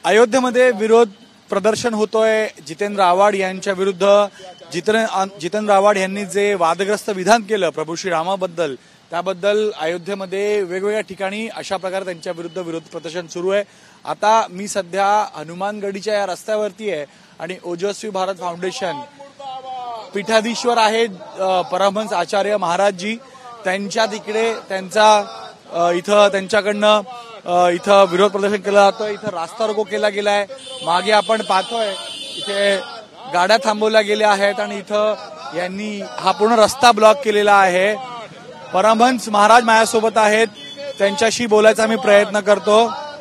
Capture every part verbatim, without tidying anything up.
अयोध्येमध्ये विरोध प्रदर्शन होतोय जितेंद्र आव्हाड यांच्या विरुद्ध। जितेंद्र जितेंद्र आव्हाड यांनी जे वादग्रस्त विधान केलं प्रभू श्रीरामाबद्दल, त्याबद्दल अयोध्येमध्ये वेगवेगळ्या ठिकाणी अशा प्रकारे त्यांच्या विरुद्ध विरोध प्रदर्शन सुरू आहे। आता मी सध्या हनुमानगडीच्या या रस्त्यावरती आहे आणि ओजस्वी भारत फाउंडेशन पीठाधीश्वर आहेत परमहंस आचार्य महाराजजी, त्यांच्या तिकडे त्यांचा इथं त्यांच्याकडनं इथं विरोध प्रदर्शन केलं जातं। इथं रास्ता रोको केला गेलाय। मागे आपण पाहतोय इथे गाड्या थांबवल्या गेल्या आहेत आणि इथं यांनी हा पूर्ण रस्ता ब्लॉक केलेला आहे। परमहंस महाराज माझ्यासोबत आहेत, त्यांच्याशी बोलायचा मी प्रयत्न करतो।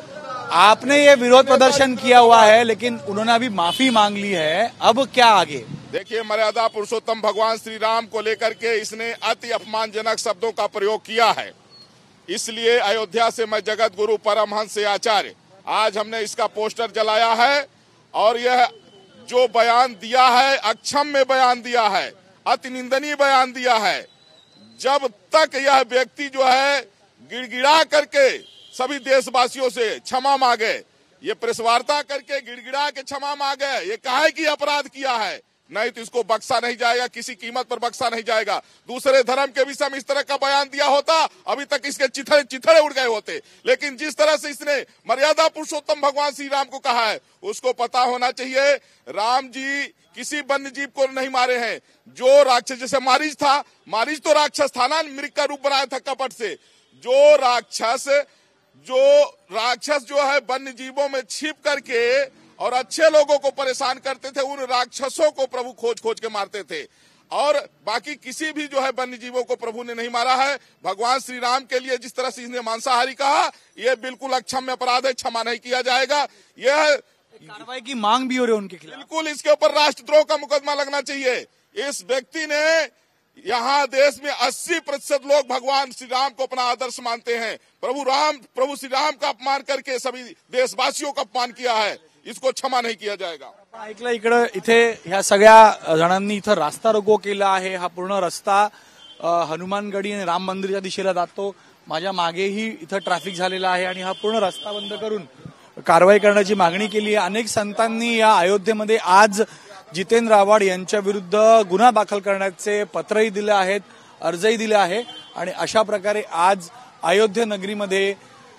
आपने ये विरोध प्रदर्शन किया हुआ है लेकिन उन्होंने अभी माफी मांग ली है, अब क्या आगे? देखिए, मर्यादा पुरुषोत्तम भगवान श्री राम को लेकर के इसने अति अपमानजनक शब्दों का प्रयोग किया है, इसलिए अयोध्या से मैं जगत गुरु परमहंस आचार्य आज हमने इसका पोस्टर जलाया है और यह जो बयान दिया है अक्षम्य बयान दिया है, अति निंदनीय बयान दिया है। जब तक यह व्यक्ति जो है गिड़गिड़ा करके सभी देशवासियों से क्षमा मांगे, ये प्रेस वार्ता करके गिड़गिड़ा के क्षमा मांगे, ये काहे की अपराध किया है, नहीं तो इसको बख्शा नहीं जाएगा, किसी कीमत पर बख्शा नहीं जाएगा। दूसरे धर्म के विषय में इस तरह का बयान दिया होता अभी तक इसके चिथड़े चिथड़े उड़ गए होते, लेकिन जिस तरह से इसने मर्यादा पुरुषोत्तम भगवान श्री राम को कहा है उसको पता होना चाहिए राम जी किसी वन्य जीव को नहीं मारे हैं। जो राक्षस, जैसे मारीच था, मारीच तो राक्षस था ना, मृग का रूप बनाया था कपट से। जो राक्षस जो राक्षस जो है वन्य जीवों में छिप करके और अच्छे लोगों को परेशान करते थे, उन राक्षसों को प्रभु खोज खोज के मारते थे और बाकी किसी भी जो है वन्य जीवों को प्रभु ने नहीं मारा है। भगवान श्री राम के लिए जिस तरह से इसने मांसाहारी कहा, यह बिल्कुल अक्षम्य अपराध है, क्षमा नहीं किया जाएगा। यह कार्रवाई की मांग भी हो रही है उनके खिलाफ। बिल्कुल इसके ऊपर राष्ट्रद्रोह का मुकदमा लगना चाहिए। इस व्यक्ति ने यहाँ देश में अस्सी प्रतिशत लोग भगवान श्री राम को अपना आदर्श मानते हैं। प्रभु राम प्रभु श्री राम का अपमान करके सभी देशवासियों का अपमान किया है, इसको क्षमा नहीं किया जाएगा। ऐकलं, इकडे इथे ह्या सगळ्या जणांनी इथं रास्ता रोको केला आहे। हा पूर्ण रस्ता हनुमानगडी आणि राम मंदिराच्या दिशेला जातो। माझ्या मागेही इथं ट्रॅफिक झालेला आहे आणि हा पूर्ण रस्ता बंद करून कारवाई करण्याची मागणी केली आहे। अनेक संतांनी या अयोध्येमध्ये आज जितेंद्र आव्हाड यांच्या विरुद्ध गुन्हा दाखल करण्याचे पत्रही दिले आहेत, अर्जही दिले आहे आणि अशा प्रकारे आज अयोध्या नगरीमध्ये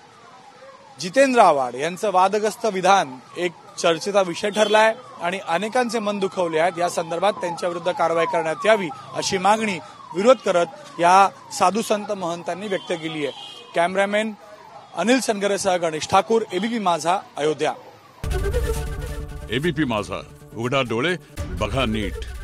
जितेंद्र आव्हाड यांचं वादग्रस्त विधान एक चर्चेचा विषय ठरला आहे आणि अनेकांचे मन दुखवले आहेत। या संदर्भात त्यांच्या विरुद्ध कारवाई करण्यात यावी अशी मागणी विरोध करत या साधू संत महंतांनी व्यक्त केली आहे। कॅमेरामॅन अनिल सनगरेसह गणेश ठाकूर, एबीपी माझा, अयोध्या। एबीपी माझा, उघडा डोळे बघा नीट।